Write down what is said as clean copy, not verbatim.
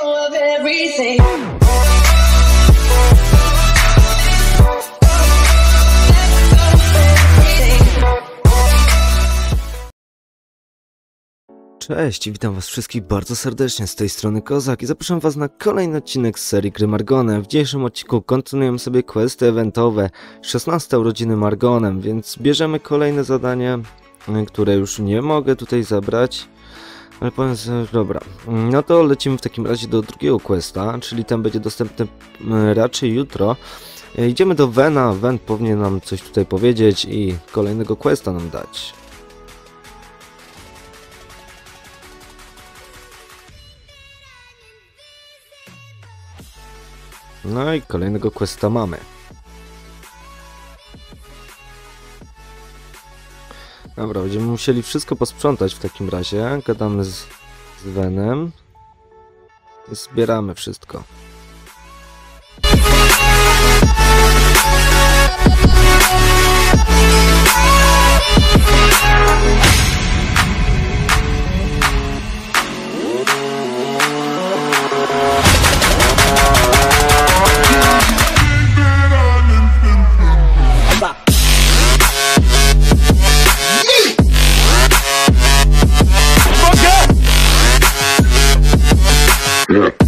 of everything. Cześć, witam was wszystkich bardzo serdecznie, z tej strony Kozak i zapraszam was na kolejny odcinek z serii gry Margonem. W dzisiejszym odcinku kontynuujemy sobie questy eventowe 16 urodziny Margonem, więc bierzemy kolejne zadanie, które już nie mogę tutaj zabrać. Ale powiem sobie, dobra, no to lecimy w takim razie do drugiego questa, czyli ten będzie dostępny raczej jutro. Idziemy do Vena, Ven powinien nam coś tutaj powiedzieć i kolejnego questa nam dać. No i kolejnego questa mamy. Dobra, będziemy musieli wszystko posprzątać w takim razie. Gadamy z Venem i zbieramy wszystko. Yeah.